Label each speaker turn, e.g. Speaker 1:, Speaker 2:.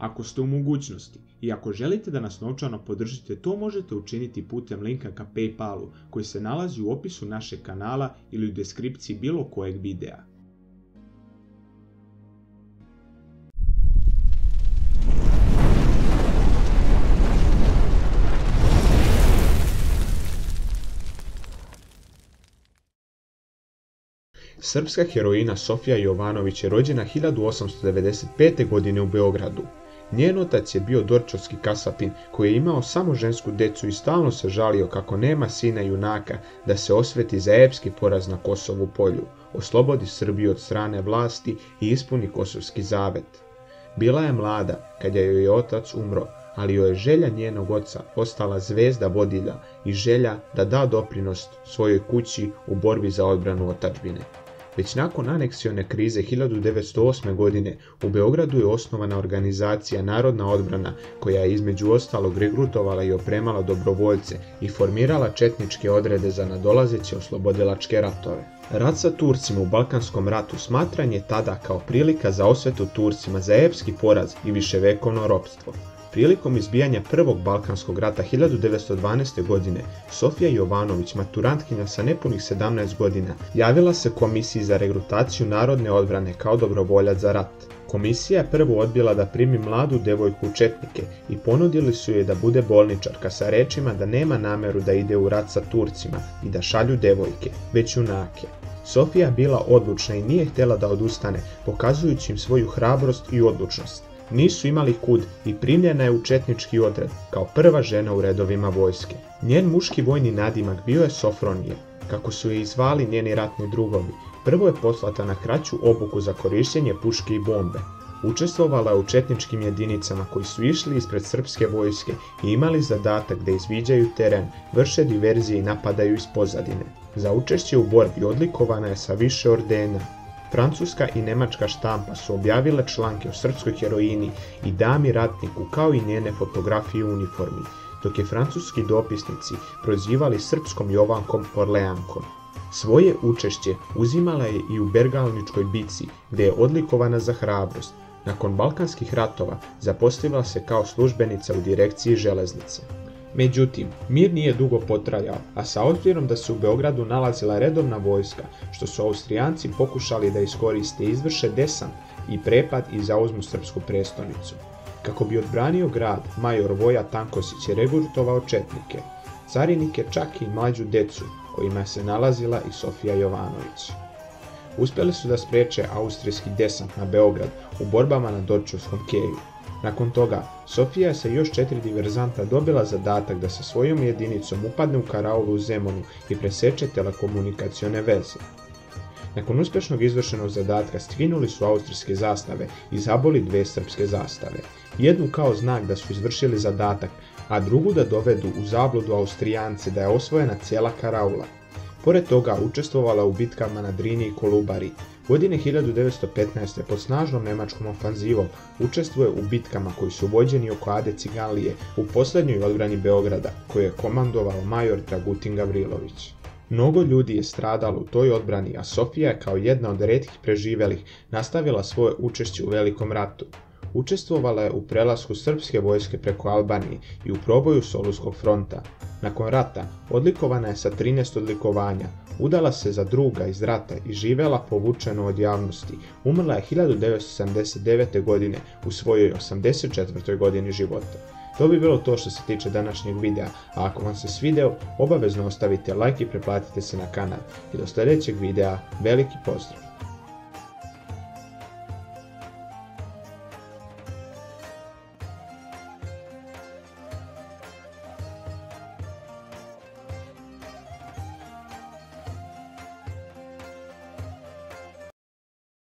Speaker 1: ako ste u mogućnosti i ako želite da nas novčano podržite, to možete učiniti putem linka ka PayPalu koji se nalazi u opisu našeg kanala ili u deskripciji bilo kojeg videa. Srpska heroina Sofija Jovanović je rođena 1895. godine u Beogradu. Njen otac je bio dorčovski kasapin koji je imao samo žensku decu i stalno se žalio kako nema sina junaka da se osveti za epski poraz na Kosovu polju, oslobodi Srbiju od strane vlasti i ispuni Kosovski zavet. Bila je mlada kad joj je otac umro, ali joj je želja njenog oca ostala zvezda vodilja i želja da da doprinos svojoj kući u borbi za odbranu otadžbine. Već nakon aneksione krize 1908. godine u Beogradu je osnovana organizacija Narodna odbrana koja je između ostalog regrutovala i opremala dobrovoljce i formirala četničke odrede za nadolazeće oslobodilačke ratove. Rat sa Turcima u Balkanskom ratu smatran je tada kao prilika za osvetu Turcima za epski poraz i viševekovno ropstvo. Prilikom izbijanja Prvog Balkanskog rata 1912. godine, Sofija Jovanović, maturantkinja sa nepunih 17 godina, javila se komisiji za regrutaciju Narodne odbrane kao dobrovoljac za rat. Komisija je prvo odbila da primi mladu devojku u četnike i ponudili su joj da bude bolničarka sa rečima da nema nameru da ide u rat sa Turcima i da šalju devojke, već junake. Sofija bila odlučna i nije htjela da odustane, pokazujući im svoju hrabrost i odlučnost. Nisu imali kud i primljena je u četnički odred kao prva žena u redovima vojske. Njen muški vojni nadimak bio je Sofronije, kako su je zvali njeni ratni drugovi. Prvo je poslata na kraću obuku za korištenje puške i bombe. Učestvovala je u četničkim jedinicama koji su išli ispred srpske vojske i imali zadatak da izviđaju teren, vrše diverzije i napadaju iz pozadine. Za učešće u borbi odlikovana je sa više ordena. Francuska i nemačka štampa su objavile članke o srpskoj heroini i dami ratniku kao i njene fotografije u uniformi, dok je francuski dopisnici prozivali srpskom Jovankom Orleankom. Svoje učešće uzimala je i u Bergalničkoj bici, gdje je odlikovana za hrabrost. Nakon Balkanskih ratova zaposlila se kao službenica u direkciji železnice. Međutim, mir nije dugo potrajao, a sa obzirom da se u Beogradu nalazila redovna vojska, što su Austrijanci pokušali da iskoriste i izvrše desant i prepad i zauzmu srpsku prestonicu. Kako bi odbranio grad, major Voja Tankosić je regrutovao četnike, carinike, čak i mlađu decu, kojima se nalazila i Sofija Jovanović. Uspjeli su da spreče austrijski desant na Beograd u borbama na Dorčovskom keju. Nakon toga, Sofija je sa još 4 diverzanta dobila zadatak da sa svojom jedinicom upadne u karaulu u Zemunu i preseče telekomunikacione veze. Nakon uspješnog izvršenog zadatka skinuli su austrijske zastave i zaboli 2 srpske zastave. Jednu kao znak da su izvršili zadatak, a drugu da dovedu u zabludu Austrijance da je osvojena cijela karaula. Pored toga učestvovala u bitkama na Drini i Kolubari. Godine 1915. pod snažnom nemačkom ofanzivom učestvuje u bitkama koji su vođeni oko Ade Ciganlije u posljednjoj odbrani Beograda, koju je komandovao major Dragutin Gavrilović. Mnogo ljudi je stradalo u toj odbrani, a Sofija je kao jedna od retkih preživelih nastavila svoje učešće u Velikom ratu. Učestvovala je u prelasku srpske vojske preko Albanije i u proboju Solunskog fronta. Nakon rata odlikovana je sa 13 odlikovanja, udala se za druga iz rata i živela povučeno od javnosti. Umrla je 1979. godine u svojoj 84. godini života. To bi bilo to što se tiče današnjeg videa, a ako vam se svideo, obavezno ostavite like i pretplatite se na kanal. I do sljedećeg videa, veliki pozdrav!